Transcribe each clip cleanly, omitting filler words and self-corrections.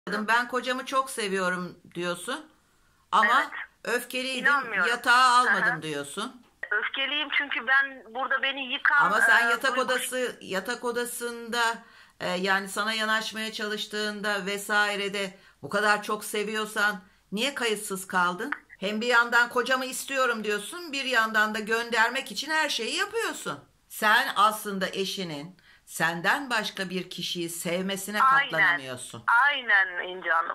Ben kocamı çok seviyorum diyorsun ama Evet. öfkeliydim, İnanmıyorum. yatağa Hı hı. almadım diyorsun. Öfkeliyim çünkü burada beni yıkan Ama sen duygu. yatak odasında yani sana yanaşmaya çalıştığında vesairede bu kadar çok seviyorsan niye kayıtsız kaldın? Hem bir yandan kocamı istiyorum diyorsun, bir yandan da göndermek için her şeyi yapıyorsun. Sen aslında eşinin senden başka bir kişiyi sevmesine Aynen. katlanamıyorsun. Aynen İnce Hanım.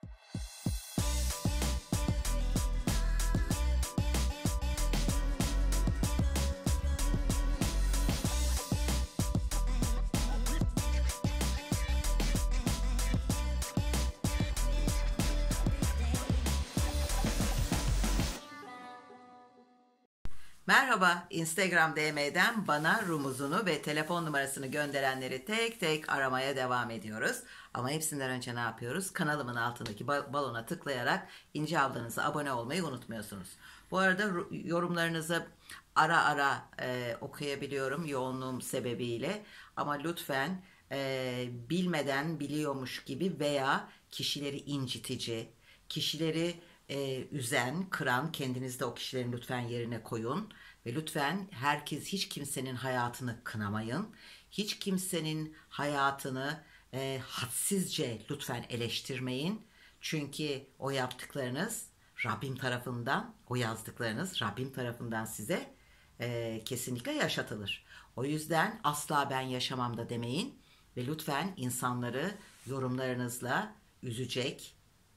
Merhaba, Instagram DM'den bana rumuzunu ve telefon numarasını gönderenleri tek tek aramaya devam ediyoruz. Ama hepsinden önce ne yapıyoruz? Kanalımın altındaki balona tıklayarak İnce ablanıza abone olmayı unutmuyorsunuz. Bu arada yorumlarınızı ara ara okuyabiliyorum yoğunluğum sebebiyle. Ama lütfen bilmeden biliyormuş gibi veya kişileri incitici, kişileri üzen, kıran, kendinizi de o kişilerin lütfen yerine koyun. Ve lütfen hiç kimsenin hayatını kınamayın. Hiç kimsenin hayatını hadsizce lütfen eleştirmeyin. Çünkü o yaptıklarınız Rabbim tarafından, o yazdıklarınız Rabbim tarafından size kesinlikle yaşatılır. O yüzden asla ben yaşamam da demeyin. Ve lütfen insanları yorumlarınızla üzecek,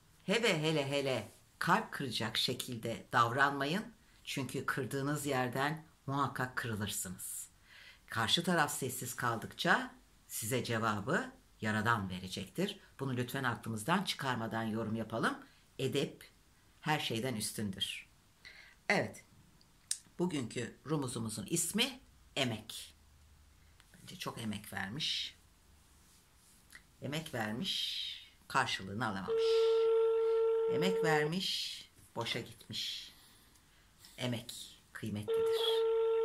hele kalp kıracak şekilde davranmayın. Çünkü kırdığınız yerden muhakkak kırılırsınız. Karşı taraf sessiz kaldıkça size cevabı Yaradan verecektir. Bunu lütfen aklımızdan çıkarmadan yorum yapalım. Edep her şeyden üstündür. Evet, bugünkü rumuzumuzun ismi emek. Bence çok emek vermiş. Emek vermiş, karşılığını alamamış. Emek vermiş, boşa gitmiş. Emek kıymetlidir.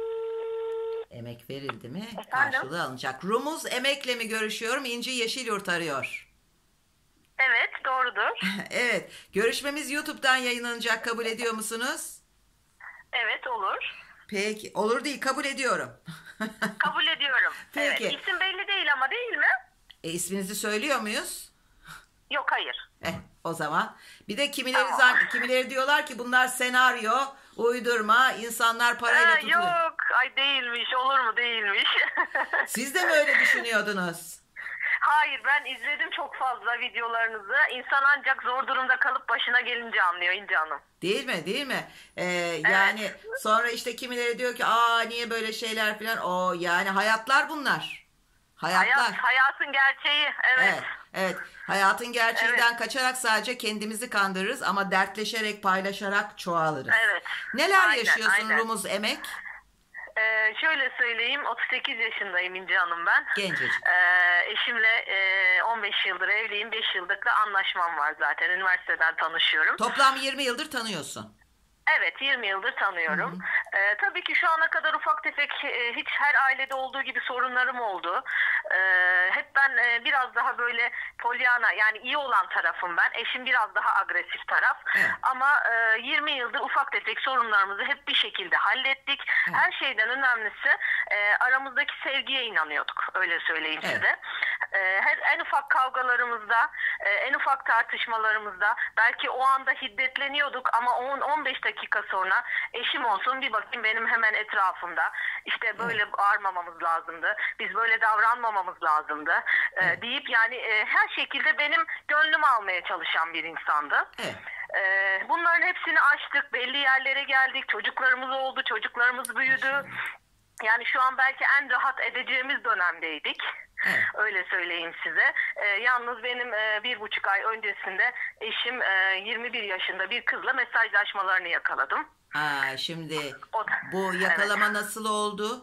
Emek verildi mi Efendim? karşılığı alınacak. Rumuz emekle mi görüşüyorum? İnci Yeşilyurt arıyor. Evet, doğrudur. Evet, görüşmemiz YouTube'dan yayınlanacak. Kabul ediyor musunuz? Evet, olur. Peki, olur değil, kabul ediyorum. Kabul ediyorum. Evet, Peki, isim belli değil ama, değil mi? isminizi söylüyor muyuz? Yok, hayır. O zaman bir de Tamam. kimileri diyorlar ki bunlar senaryo, uydurma, insanlar parayla tutuluyor. Yok, ay değilmiş, olur mu, değilmiş. Siz de mi öyle düşünüyordunuz? Hayır, ben izledim çok fazla videolarınızı. İnsan ancak zor durumda kalıp başına gelince anlıyor İnce Hanım. Değil mi? Değil mi? Evet. Yani sonra işte kimileri diyor ki niye böyle şeyler falan. O yani hayatlar bunlar. Hayatlar. Hayatın gerçeği. Evet. Evet. Evet. Hayatın Evet. gerçeğinden kaçarak sadece kendimizi kandırırız ama dertleşerek, paylaşarak çoğalırız. Evet. Neler Aynen, yaşıyorsun aynen. Rumuz Emek? Şöyle söyleyeyim, 38 yaşındayım İnce Hanım ben. Gencecik. Eşimle 15 yıldır evliyim, 5 yıldır da anlaşmam var zaten. Üniversiteden tanışıyorum. Toplam 20 yıldır tanıyorsun. Evet, 20 yıldır Hı tanıyorum. hı. Tabii ki şu ana kadar ufak tefek hiç her ailede olduğu gibi sorunlarım oldu. Hep ben biraz daha böyle polyana, yani iyi olan tarafım ben. Eşim biraz daha agresif taraf. Evet. Ama 20 yıldır ufak tefek sorunlarımızı hep bir şekilde hallettik. Evet. Her şeyden önemlisi aramızdaki sevgiye inanıyorduk. Öyle söyleyeyim Evet. size. En ufak kavgalarımızda, en ufak tartışmalarımızda belki o anda hiddetleniyorduk ama 10-15 dakika sonra eşim olsun bir bakayım benim hemen etrafımda. İşte böyle Evet. bağırmamamız lazımdı. Biz böyle davranmamamız lazımdı. Evet. Deyip yani her şekilde benim gönlümü almaya çalışan bir insandı. Evet. Bunların hepsini aştık. Belli yerlere geldik. Çocuklarımız oldu. Çocuklarımız büyüdü. Yani şu an belki en rahat edeceğimiz dönemdeydik. Evet. Öyle söyleyeyim size. Yalnız benim 1,5 ay öncesinde eşim 21 yaşında bir kızla mesajlaşmalarını yakaladım. Şimdi O da, bu evet. yakalama nasıl oldu?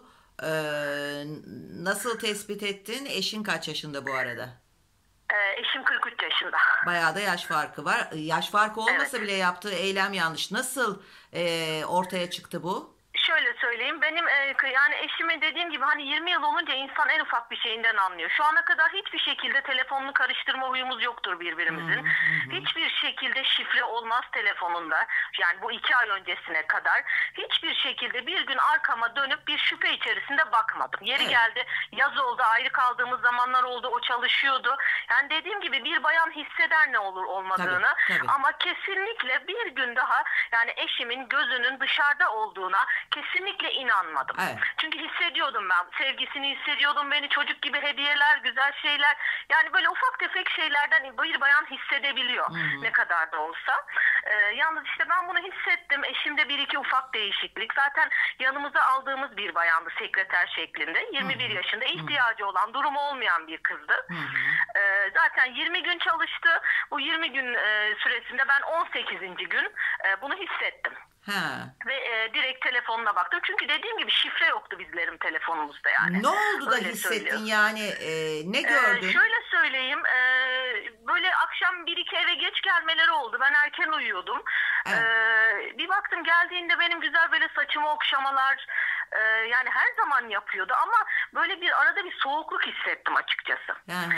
Nasıl tespit ettin? Eşin kaç yaşında bu arada? Eşim 43 yaşında. Bayağı da yaş farkı var. Yaş farkı Evet. olmasa bile yaptığı eylem yanlış. Nasıl ortaya çıktı bu? Şöyle söyleyeyim. Benim yani eşime dediğim gibi hani 20 yıl olunca insan en ufak bir şeyinden anlıyor. Şu ana kadar hiçbir şekilde telefonunu karıştırma huyumuz yoktur birbirimizin. Hiçbir şekilde şifre olmaz telefonunda. Yani bu 2 ay öncesine kadar hiçbir şekilde bir gün arkama dönüp bir şüphe içerisinde bakmadım. Yeri geldi, yaz oldu, ayrı kaldığımız zamanlar oldu, o çalışıyordu. Yani dediğim gibi bir bayan hisseder ne olur olmadığını. Tabii. Ama kesinlikle bir gün daha yani eşimin gözünün dışarıda olduğuna kesinlikle inanmadım. Evet. Çünkü hissediyordum ben. Sevgisini hissediyordum, beni çocuk gibi hediyeler, güzel şeyler. Yani böyle ufak tefek şeylerden bir bayan hissedebiliyor. Ne kadar da olsa. Yalnız işte ben bunu hissettim. Eşimde bir iki ufak değişiklik. Zaten yanımıza aldığımız bir bayandı, sekreter şeklinde. 21 yaşında, ihtiyacı olan, durumu olmayan bir kızdı. Zaten 20 gün çalıştı. Bu 20 gün süresinde ben 18. gün bunu hissettim. Ve direkt telefonuna baktım. Çünkü dediğim gibi şifre yoktu bizlerin telefonumuzda yani. Ne oldu da Öyle hissettin söylüyor. yani, ne gördün? Şöyle söyleyeyim, böyle akşam bir iki eve geç gelmeleri oldu. Ben erken uyuyordum. Bir baktım geldiğinde benim güzel böyle saçımı okşamalar, yani her zaman yapıyordu ama böyle bir arada bir soğukluk hissettim açıkçası.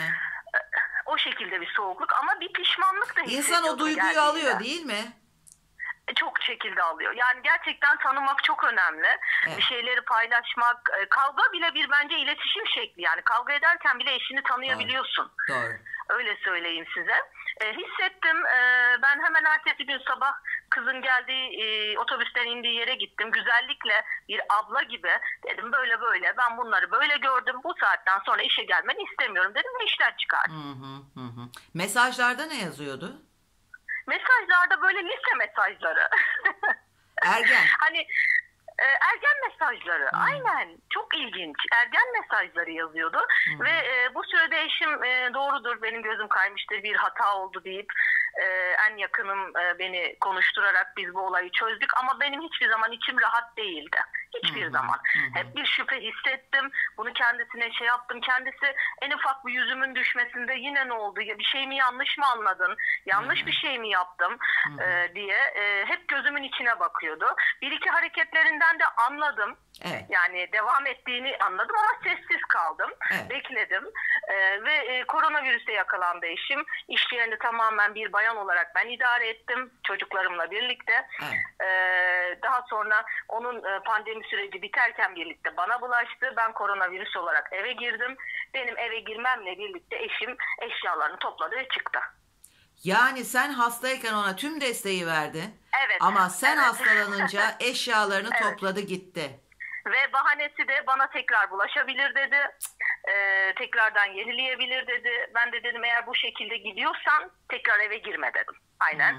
O şekilde bir soğukluk ama bir pişmanlık da hissediyordum. İnsan o duyguyu geldiğinde. alıyor değil mi? Çok şekilde alıyor. Yani gerçekten tanımak çok önemli. Bir şeyleri paylaşmak, kavga bile bir bence iletişim şekli. Yani kavga ederken bile eşini tanıyabiliyorsun. Doğru. Öyle söyleyeyim size. Hissettim. Ben hemen ertesi gün sabah kızın geldiği, otobüsten indiği yere gittim. Güzellikle bir abla gibi dedim böyle böyle. Ben bunları böyle gördüm. Bu saatten sonra işe gelmeni istemiyorum dedim ve işten çıkardım. Mesajlarda ne yazıyordu? Mesajlarda böyle lise mesajları. Ergen. Hani ergen mesajları. Aynen. Çok ilginç. Ergen mesajları yazıyordu. Ve bu sürede eşim doğrudur benim gözüm kaymıştır, bir hata oldu deyip en yakınım beni konuşturarak biz bu olayı çözdük. Ama benim hiçbir zaman içim rahat değildi. Hiçbir zaman. Hep bir şüphe hissettim. Bunu kendisine şey yaptım. Kendisi en ufak bir yüzümün düşmesinde yine ne oldu? Ya bir şey mi yanlış mı anladın? Yanlış bir şey mi yaptım? Diye hep gözümün içine bakıyordu. Bir iki hareketlerinden de anladım. Evet. Yani devam ettiğini anladım ama sessiz kaldım. Evet. Bekledim. Ve koronavirüse yakalandı eşim. İş yerini tamamen bir bayan olarak ben idare ettim. Çocuklarımla birlikte. Evet. Daha sonra onun pandemi süreci biterken birlikte bana bulaştı. Ben koronavirüs olarak eve girdim. Benim eve girmemle birlikte eşim eşyalarını topladı ve çıktı. Yani sen hastayken ona tüm desteği verdin. Evet. Ama sen hastalanınca eşyalarını topladı gitti. Ve bahanesi de bana tekrar bulaşabilir dedi. Tekrardan yenileyebilir dedi. Ben de dedim eğer bu şekilde gidiyorsan tekrar eve girme dedim. Aynen.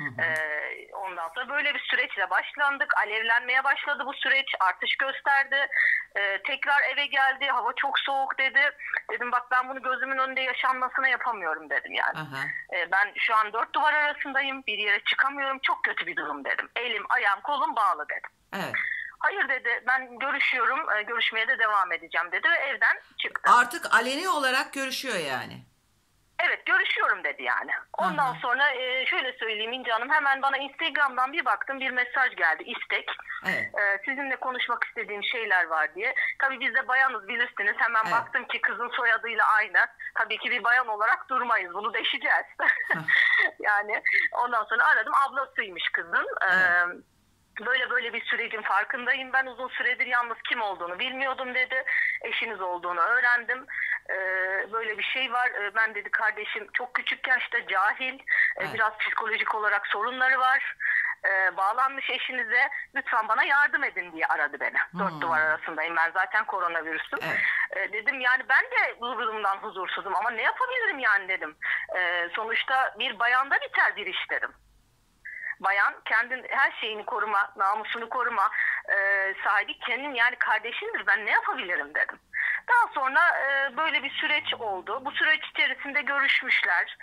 Ondan sonra böyle bir süreçle başlandık. Alevlenmeye başladı bu süreç. Artış gösterdi. Tekrar eve geldi. Hava çok soğuk dedi. Dedim bak ben bunu gözümün önünde yaşanmasına yapamıyorum dedim yani. Ben şu an 4 duvar arasındayım. Bir yere çıkamıyorum. Çok kötü bir durum dedim. Elim, ayağım, kolum bağlı dedim. Evet. Hayır dedi, ben görüşüyorum, görüşmeye de devam edeceğim dedi ve evden çıktı. Artık aleni olarak görüşüyor yani. Evet, görüşüyorum dedi yani. Ondan sonra şöyle söyleyeyim İnce Hanım, hemen bana Instagram'dan bir baktım, bir mesaj geldi, istek. Evet. Sizinle konuşmak istediğim şeyler var diye. Tabii biz de bayanız bilirsiniz, hemen baktım ki kızın soyadıyla aynı. Tabii ki bir bayan olarak durmayız, bunu deşeceğiz. Yani ondan sonra aradım, ablasıymış kızın. Böyle böyle bir sürecin farkındayım. Ben uzun süredir yalnız kim olduğunu bilmiyordum dedi. Eşiniz olduğunu öğrendim. Böyle bir şey var. Ben dedi kardeşim çok küçük yaşta cahil. Biraz psikolojik olarak sorunları var. Bağlanmış eşinize. Lütfen bana yardım edin diye aradı beni. 4 duvar arasındayım. Ben zaten koronavirüsüm. Dedim yani ben de bu durumdan huzursuzum ama ne yapabilirim yani dedim. Sonuçta bir bayanda biter bir iş dedim. Bayan kendin her şeyini koruma, namusunu koruma, sahibi kendin yani kardeşindir, ben ne yapabilirim dedim. Daha sonra böyle bir süreç oldu. Bu süreç içerisinde görüşmüşler.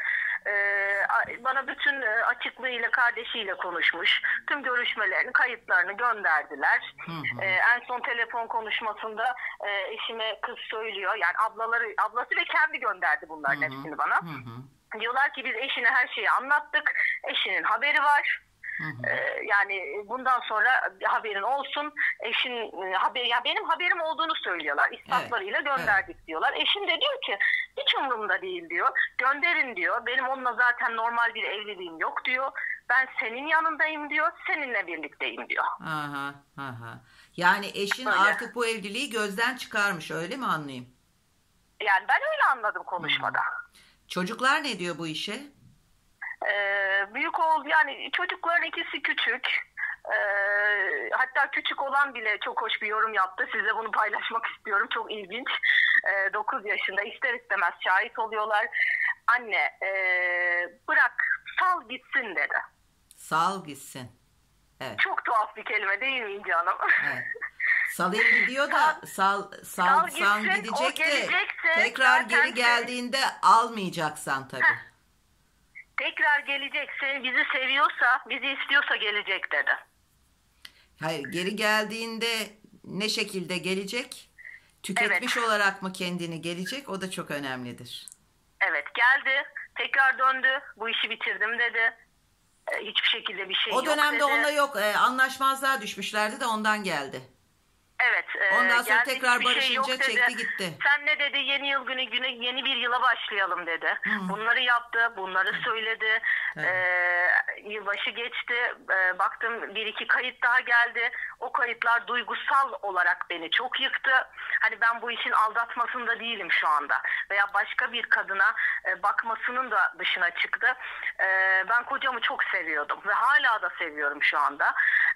Bana bütün açıklığıyla kardeşiyle konuşmuş. Tüm görüşmelerini, kayıtlarını gönderdiler. En son telefon konuşmasında eşime kız söylüyor. Yani ablası ve kendi gönderdi bunların hepsini bana. Diyorlar ki biz eşine her şeyi anlattık. Eşinin haberi var. Hı hı. Yani bundan sonra haberin olsun. Eşin haber, ya benim haberim olduğunu söylüyorlar. Evet. İspatlarıyla Evet. gönderdik diyorlar. Eşim de diyor ki hiç umurumda değil diyor. Gönderin diyor. Benim onunla zaten normal bir evliliğim yok diyor. Ben senin yanındayım diyor. Seninle birlikteyim diyor. Aha, aha. Yani eşin Öyle. artık bu evliliği gözden çıkarmış, öyle mi anlayayım? Yani ben öyle anladım Hı hı. konuşmada. Çocuklar ne diyor bu işe? Büyük oldu yani, çocukların ikisi küçük. Hatta küçük olan bile çok hoş bir yorum yaptı. Size bunu paylaşmak istiyorum. Çok ilginç. 9 yaşında, ister istemez şahit oluyorlar. Anne, bırak sal gitsin dedi. Sal gitsin. Evet. Çok tuhaf bir kelime değil mi İnci Hanım? Evet. Salayım gidiyor da Sal sal gitsin, o gidecek de gelecekse tekrar zaten geri geldiğinde almayacaksan tabii. tekrar gelecek. Bizi seviyorsa, bizi istiyorsa gelecek dedi. Hayır, geri geldiğinde ne şekilde gelecek? Tüketmiş Evet. olarak mı kendini gelecek? O da çok önemlidir. Evet, geldi. Tekrar döndü. Bu işi bitirdim dedi. Hiçbir şekilde bir şey O yok dönemde dedi. onunla yok, anlaşmazlığa düşmüşlerdi de ondan geldi. Evet, Ondan sonra geldi, tekrar hiçbir şey yok barışınca dedi. çekti gitti. Sen ne dedi, yeni yıl günü yeni bir yıla başlayalım dedi. Hı. Bunları yaptı, bunları söyledi. Evet. Yılbaşı geçti. Baktım bir iki kayıt daha geldi. O kayıtlar duygusal olarak beni çok yıktı. Hani ben bu işin aldatmasında değilim şu anda. Veya başka bir kadına bakmasının da dışına çıktı. Ben kocamı çok seviyordum ve hala da seviyorum şu anda.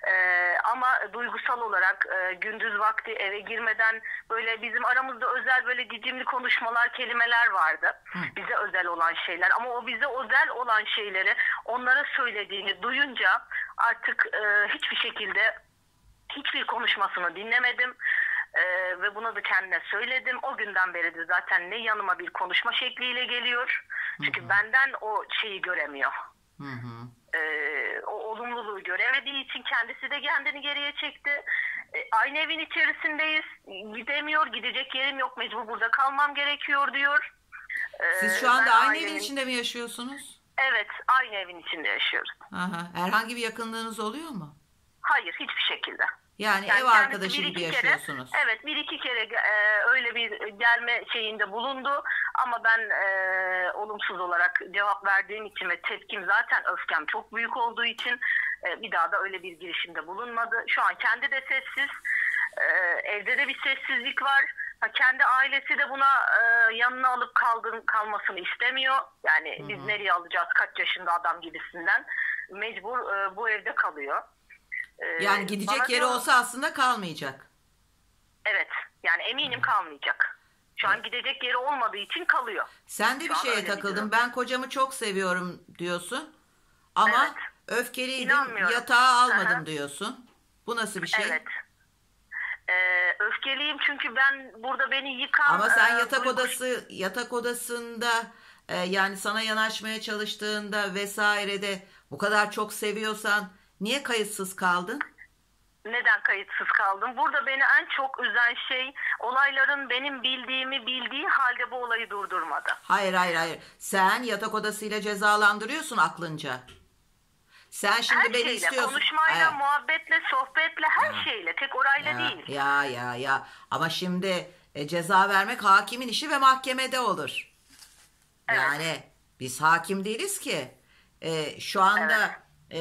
Ama duygusal olarak gündüz vakti eve girmeden böyle bizim aramızda özel böyle cicimli konuşmalar, kelimeler vardı. Bize özel olan şeyler, ama o bize özel olan şeyleri onlara söylediğini duyunca artık hiçbir şekilde hiçbir konuşmasını dinlemedim. Ve bunu da kendine söyledim. O günden beri de zaten ne yanıma bir konuşma şekliyle geliyor. Çünkü benden o şeyi göremiyor. Hı hı. O olumluluğu göremediği için kendisi de kendini geriye çekti. Aynı evin içerisindeyiz. Gidemiyor, gidecek yerim yok, mecbur burada kalmam gerekiyor diyor. Siz şu Ben anda aynı evin ailemin... içinde mi yaşıyorsunuz? Evet, aynı evin içinde yaşıyoruz. Aha. Herhangi bir yakınlığınız oluyor mu? Hayır, hiçbir şekilde. Yani ev kendisi arkadaşı bir gibi iki yaşıyorsunuz. kere, evet, bir iki kere öyle bir gelme şeyinde bulundu, ama ben olumsuz olarak cevap verdiğim için ve tepkim, zaten öfkem çok büyük olduğu için bir daha da öyle bir girişimde bulunmadı. Şu an kendi de sessiz, evde de bir sessizlik var. Kendi ailesi de buna yanına alıp kalmasını istemiyor. Yani biz nereye alacağız, kaç yaşında adam gibisinden. Mecbur bu evde kalıyor. Yani gidecek Bana yeri diyor- olsa aslında kalmayacak. Evet, yani eminim kalmayacak. Şu an gidecek yeri olmadığı için kalıyor. Sen de Şu bir an şeye öyle bir takıldın. durum. Ben kocamı çok seviyorum diyorsun. Ama Evet. öfkeliydim, İnanmıyorum. yatağa almadım Aha. diyorsun. Bu nasıl bir şey? Evet. Öfkeliyim çünkü burada beni yıkan... Ama sen duygu- yatak odasında yani sana yanaşmaya çalıştığında vesairede bu kadar çok seviyorsan niye kayıtsız kaldın? Neden kayıtsız kaldım? Burada beni en çok üzen şey, olayların benim bildiğimi bildiği halde bu olayı durdurmadı. Hayır, hayır, hayır. Sen yatak odasıyla cezalandırıyorsun aklınca. Sen şimdi Her beni şeyle, istiyorsun. konuşmayla, Evet. muhabbetle, sohbetle, her şeyle. Tek orayla Ya, değil. ya. Ama şimdi ceza vermek hakimin işi ve mahkemede olur. Evet. Yani biz hakim değiliz ki. Şu anda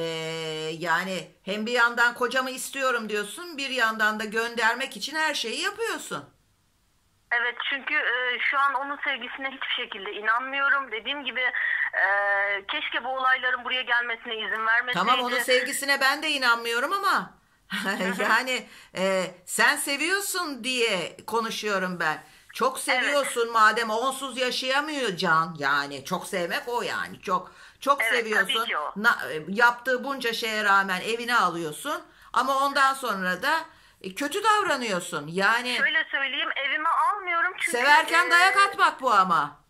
yani hem bir yandan kocamı istiyorum diyorsun, bir yandan da göndermek için her şeyi yapıyorsun. Evet, çünkü şu an onun sevgisine hiçbir şekilde inanmıyorum. Dediğim gibi keşke bu olayların buraya gelmesine izin vermeseydi. Tamam, onun sevgisine ben de inanmıyorum ama yani sen seviyorsun diye konuşuyorum ben. Çok seviyorsun madem, onsuz yaşayamıyor can. Yani çok sevmek o yani. Çok Evet, seviyorsun. tabii ki o. Yaptığı bunca şeye rağmen evine alıyorsun. Ama ondan sonra da kötü davranıyorsun. Yani Şöyle söyleyeyim, evime almıyorum çünkü... severken dayak atmak bu ama.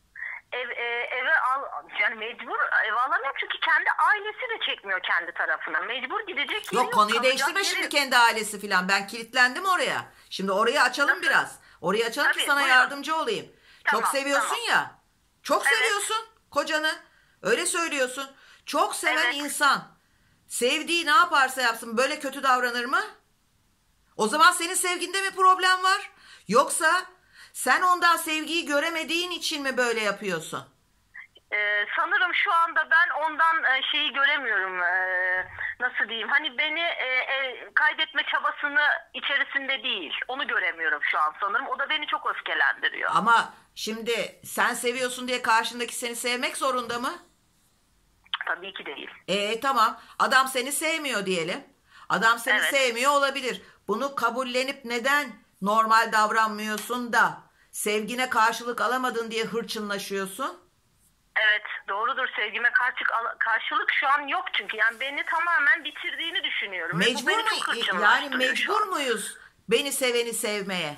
Eve yani mecbur eve alamıyorum çünkü kendi ailesi de çekmiyor kendi tarafına. Mecbur gidecek yeri Yok, konuyu kalacak değiştirme yeri- şimdi kendi ailesi filan. Ben kilitlendim oraya. Şimdi orayı açalım biraz. Orayı açalım ki Tabii, sana buyurun. yardımcı olayım. Çok Tamam, seviyorsun tamam. ya. Çok Evet. seviyorsun kocanı. Öyle söylüyorsun. Çok seven Evet. insan Sevdiği ne yaparsa yapsın böyle kötü davranır mı? O zaman senin sevginde mi problem var? Yoksa sen ondan sevgiyi göremediğin için mi böyle yapıyorsun? Sanırım şu anda ben ondan şeyi göremiyorum. Nasıl diyeyim? Hani beni kaybetme çabasını içerisinde değil. Onu göremiyorum şu an sanırım. O da beni çok öfkelendiriyor. Ama şimdi sen seviyorsun diye karşındaki seni sevmek zorunda mı? Tabii ki değil. Tamam. Adam seni sevmiyor diyelim. Adam seni Evet. sevmiyor olabilir. Bunu kabullenip neden normal davranmıyorsun da sevgine karşılık alamadın diye hırçınlaşıyorsun? Evet, doğrudur. Sevgime karşılık şu an yok çünkü. Yani beni tamamen bitirdiğini düşünüyorum. Ve bu Mecbur beni mu? çok Yani hırçınlaştırıyor şu mecbur an. muyuz beni seveni sevmeye?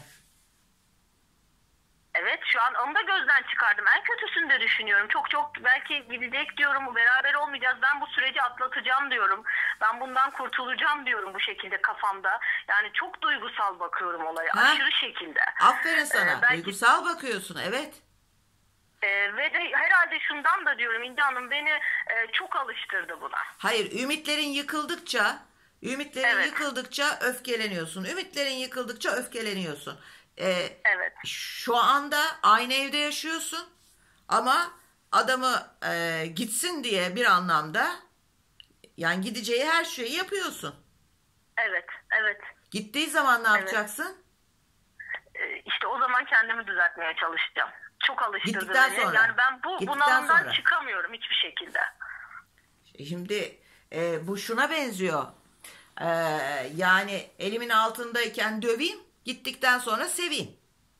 Evet, şu an onu da gözden çıkardım. En kötüsünü de düşünüyorum. Çok çok belki gidecek diyorum. Beraber olmayacağız. Ben bu süreci atlatacağım diyorum. Ben bundan kurtulacağım diyorum bu şekilde kafamda. Yani çok duygusal bakıyorum olaya. Ha? Aşırı şekilde. Aferin sana. Belki Duygusal bakıyorsun. Evet. ve de herhalde şundan da diyorum İnci Hanım beni çok alıştırdı buna. Hayır, ümitlerin Evet. yıkıldıkça öfkeleniyorsun. Ümitlerin yıkıldıkça öfkeleniyorsun. Evet. Şu anda aynı evde yaşıyorsun ama adamı gitsin diye bir anlamda yani gideceği her şeyi yapıyorsun. Evet. Evet. Gittiği zaman ne Evet. yapacaksın? İşte o zaman kendimi düzeltmeye çalışacağım. Çok alıştırdı Gittikten beni. sonra. Yani ben bu Gittikten bunalımdan sonra. çıkamıyorum hiçbir şekilde. Şimdi bu şuna benziyor. E, Yani elimin altındayken döveyim, gittikten sonra seveyim.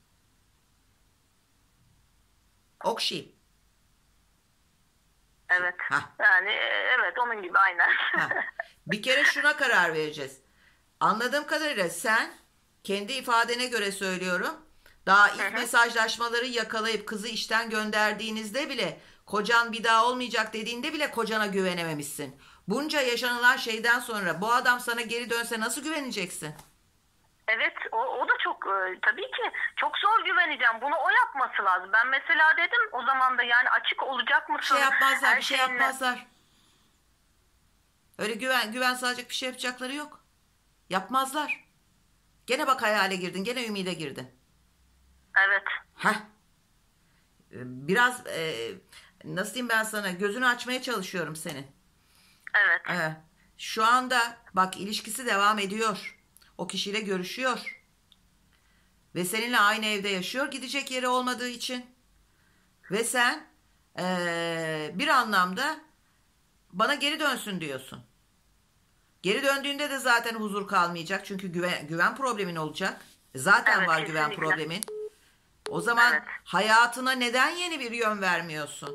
Okşayayım. Evet. Hah. Yani evet onun gibi aynen. Ha. Bir kere şuna karar vereceğiz. Anladığım kadarıyla sen kendi ifadene göre söylüyorum. Daha ilk mesajlaşmaları yakalayıp kızı işten gönderdiğinizde bile kocan bir daha olmayacak dediğinde bile kocana güvenememişsin. Bunca yaşanılan şeyden sonra bu adam sana geri dönse nasıl güveneceksin? Evet o da çok tabii ki çok zor güveneceğim. Bunu o yapması lazım. Ben mesela dedim o zaman da yani açık olacak Bir mısın? şey yapmazlar, Her bir şey şeyinle. yapmazlar. Öyle güven sağlayacak bir şey yapacakları yok. Yapmazlar. Gene bak hayale girdin, gene ümide girdin. Evet. Heh. Biraz nasıl diyeyim ben sana gözünü açmaya çalışıyorum senin. Evet. Şu anda bak ilişkisi devam ediyor. O kişiyle görüşüyor. Ve seninle aynı evde yaşıyor gidecek yeri olmadığı için. Ve sen bir anlamda bana geri dönsün diyorsun. Geri döndüğünde de zaten huzur kalmayacak. Çünkü güven problemin olacak. Zaten Evet, var güven kesinlikle. problemin. O zaman Evet. hayatına neden yeni bir yön vermiyorsun?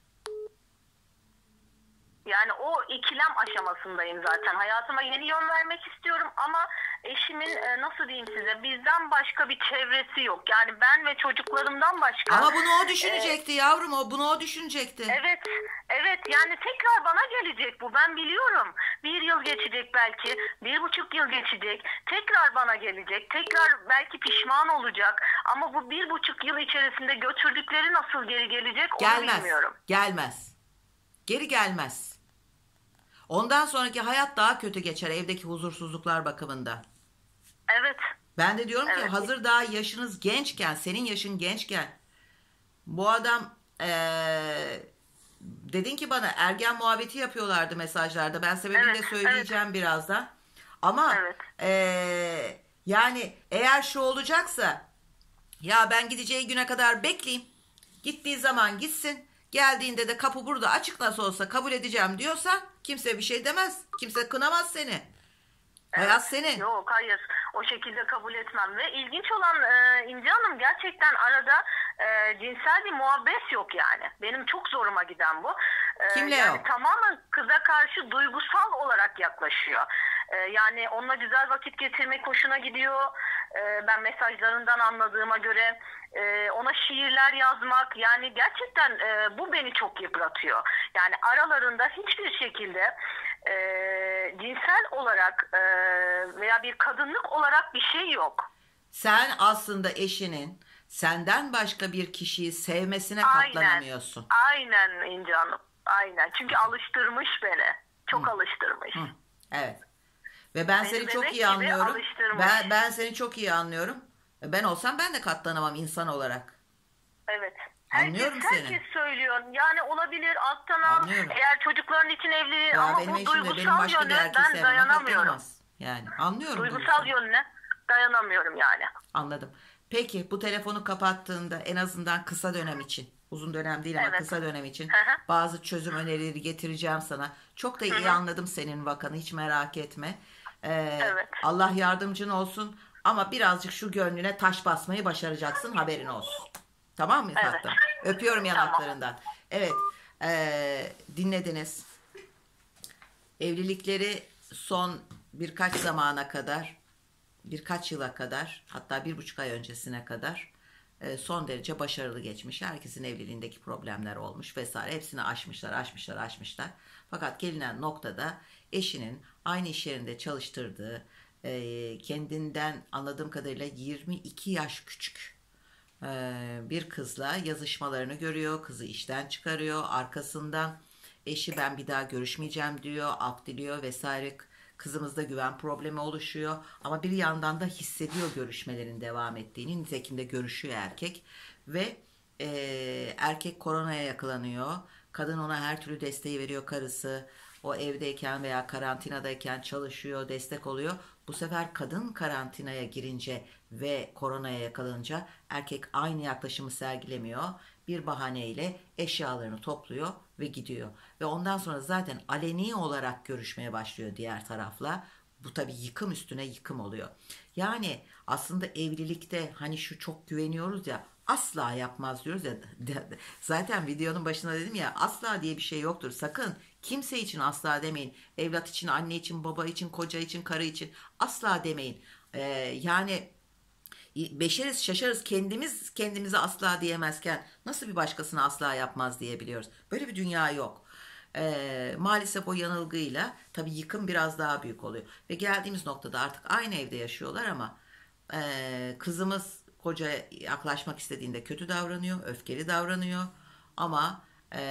Yani o ikilem aşamasındayım zaten. Hayatıma yeni yön vermek istiyorum ama eşimin nasıl diyeyim size bizden başka bir çevresi yok. Yani ben ve çocuklarımdan başka. Ama bunu o düşünecekti yavrum. Bunu o düşünecekti. Evet, evet yani tekrar bana gelecek bu ben biliyorum. 1 yıl geçecek belki, 1,5 yıl geçecek. Tekrar bana gelecek, tekrar belki pişman olacak. Ama bu 1,5 yıl içerisinde götürdükleri nasıl geri gelecek onu Gelmez. bilmiyorum. Gelmez. Geri gelmez. Ondan sonraki hayat daha kötü geçer evdeki huzursuzluklar bakımında. Evet, Ben de diyorum ki Evet. hazır daha yaşınız gençken, senin yaşın gençken bu adam dedin ki bana ergen muhabbeti yapıyorlardı mesajlarda. Ben sebebini de Evet, söyleyeceğim birazdan. Ama Evet. Yani eğer şu olacaksa ya ben gideceği güne kadar bekleyeyim. Gittiği zaman gitsin. Geldiğinde de kapı burada açık nasıl olsa kabul edeceğim diyorsa kimse bir şey demez. Kimse kınamaz seni. Hayat senin. Yok hayır o şekilde kabul etmem ve ilginç olan İnci Hanım gerçekten arada cinsel bir muhabbet yok yani. Benim çok zoruma giden bu. Kimle yani yok? tamamen kıza karşı duygusal olarak yaklaşıyor. Yani onunla güzel vakit getirmek hoşuna gidiyor. Ben mesajlarından anladığıma göre ona şiirler yazmak yani gerçekten bu beni çok yıpratıyor. Yani aralarında hiçbir şekilde cinsel olarak veya bir kadınlık olarak bir şey yok. Sen aslında eşinin senden başka bir kişiyi sevmesine katlanamıyorsun. Aynen İnci Hanım. Aynen. Çünkü alıştırmış beni. Çok alıştırmış. Hı. Evet. Ve ben Beni seni çok bebek iyi gibi anlıyorum. alıştırmış. Ben seni çok iyi anlıyorum. Ben olsam ben de katlanamam insan olarak. Evet. Anlıyorum Herkes seni. söylüyor. Yani olabilir alttan al. Anlıyorum. Eğer çocukların için evli Ya ama benim bu eşim de benim duygusal başka bir yöne erkeği ben sevmeme dayanamıyorum. katlanamaz. Yani anlıyorum Duygusal duygusal. yönüne dayanamıyorum yani. Anladım. Peki bu telefonu kapattığında en azından kısa dönem için, uzun dönem değil ama Evet. kısa dönem için Hı hı. bazı çözüm önerileri getireceğim sana. Çok da Hı iyi hı. anladım senin vakanı, hiç merak etme. Evet. Allah yardımcın olsun ama birazcık şu gönlüne taş basmayı başaracaksın, haberin olsun. Tamam mı Evet. tatlım? Öpüyorum Tamam. yanaklarından. Evet, dinlediniz. Evlilikleri son birkaç zamana kadar, birkaç yıla kadar, hatta 1,5 ay öncesine kadar son derece başarılı geçmiş. Herkesin evliliğindeki problemler olmuş vesaire. Hepsini aşmışlar. Fakat gelinen noktada eşinin aynı iş yerinde çalıştırdığı, kendinden anladığım kadarıyla 22 yaş küçük bir kızla yazışmalarını görüyor. Kızı işten çıkarıyor. Arkasından eşi ben bir daha görüşmeyeceğim diyor. Af diliyor vesaire. Kızımızda güven problemi oluşuyor. Ama bir yandan da hissediyor görüşmelerin devam ettiğini. Nitekim de görüşüyor erkek. Ve erkek koronaya yakalanıyor. Kadın ona her türlü desteği veriyor, karısı. O evdeyken veya karantinadayken çalışıyor, destek oluyor. Bu sefer kadın karantinaya girince ve koronaya yakalanınca erkek aynı yaklaşımı sergilemiyor. Bir bahaneyle eşyalarını topluyor ve gidiyor. Ve ondan sonra zaten aleni olarak görüşmeye başlıyor diğer tarafla. Bu tabii yıkım üstüne yıkım oluyor. Yani aslında evlilikte hani şu çok güveniyoruz ya, asla yapmaz diyoruz ya. Zaten videonun başında dedim ya, asla diye bir şey yoktur. Sakın kimse için asla demeyin. Evlat için, anne için, baba için, koca için, karı için asla demeyin. Yani beşeriz, şaşarız, kendimiz kendimize asla diyemezken nasıl bir başkasına asla yapmaz diyebiliyoruz. Böyle bir dünya yok. Maalesef o yanılgıyla tabii yıkım biraz daha büyük oluyor. Ve geldiğimiz noktada artık aynı evde yaşıyorlar ama kızımız kocaya yaklaşmak istediğinde kötü davranıyor, öfkeli davranıyor. Ama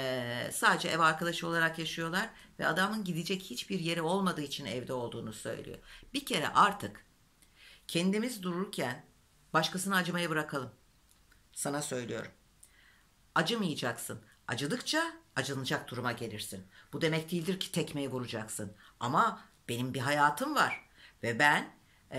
sadece ev arkadaşı olarak yaşıyorlar ve adamın gidecek hiçbir yeri olmadığı için evde olduğunu söylüyor. Bir kere artık kendimiz dururken başkasına acımayı bırakalım. Sana söylüyorum. Acımayacaksın. Acıdıkça acınacak duruma gelirsin. Bu demek değildir ki tekmeyi vuracaksın. Ama benim bir hayatım var. Ve ben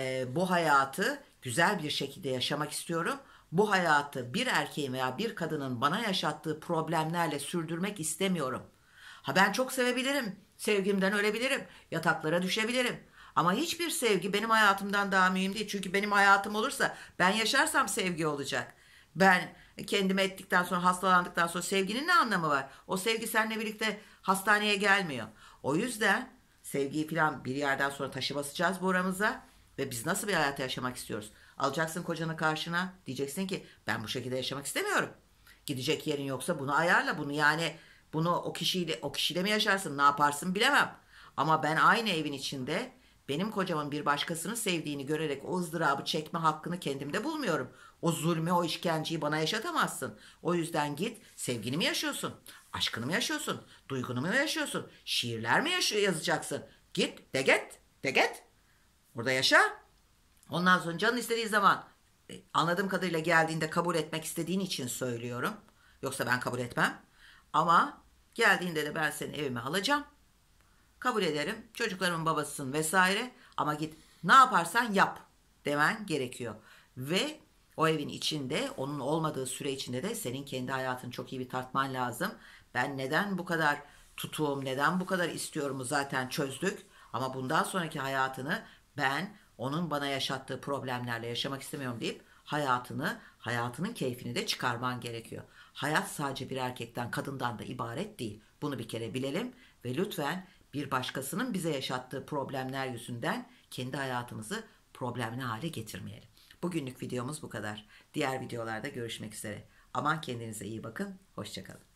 bu hayatı güzel bir şekilde yaşamak istiyorum. Bu hayatı bir erkeğin veya bir kadının bana yaşattığı problemlerle sürdürmek istemiyorum. Ha, ben çok sevebilirim. Sevgimden ölebilirim. Yataklara düşebilirim. Ama hiçbir sevgi benim hayatımdan daha mühim değil. Çünkü benim hayatım olursa ben yaşarsam sevgi olacak. Ben kendime ettikten sonra, hastalandıktan sonra sevginin ne anlamı var? O sevgi seninle birlikte hastaneye gelmiyor. O yüzden sevgiyi falan bir yerden sonra taşı basacağız bu aramıza ve biz nasıl bir hayat yaşamak istiyoruz? Alacaksın kocanı karşına, diyeceksin ki ben bu şekilde yaşamak istemiyorum. Gidecek yerin yoksa bunu ayarla, bunu yani bunu o kişiyle mi yaşarsın, ne yaparsın bilemem. Ama ben aynı evin içinde benim kocamın bir başkasını sevdiğini görerek o ızdırabı çekme hakkını kendimde bulmuyorum. O zulmü, o işkenceyi bana yaşatamazsın. O yüzden git, sevgini mi yaşıyorsun? Aşkını mı yaşıyorsun? Duygunu mu yaşıyorsun? Şiirler mi yazacaksın? Git, de git. Burada yaşa. Ondan sonra canın istediği zaman, anladığım kadarıyla geldiğinde kabul etmek istediğin için söylüyorum. Yoksa ben kabul etmem. Ama geldiğinde de ben seni evime alacağım. Kabul ederim. Çocuklarımın babasısın vesaire. Ama git, ne yaparsan yap demen gerekiyor. Ve o evin içinde, onun olmadığı süre içinde de senin kendi hayatını çok iyi bir tartman lazım. Ben neden bu kadar tutuğum, neden bu kadar istiyorumu zaten çözdük. Ama bundan sonraki hayatını ben onun bana yaşattığı problemlerle yaşamak istemiyorum deyip hayatının keyfini de çıkarman gerekiyor. Hayat sadece bir erkekten, kadından da ibaret değil. Bunu bir kere bilelim ve lütfen bir başkasının bize yaşattığı problemler yüzünden kendi hayatımızı problemli hale getirmeyelim. Bugünlük videomuz bu kadar. Diğer videolarda görüşmek üzere. Aman kendinize iyi bakın. Hoşça kalın.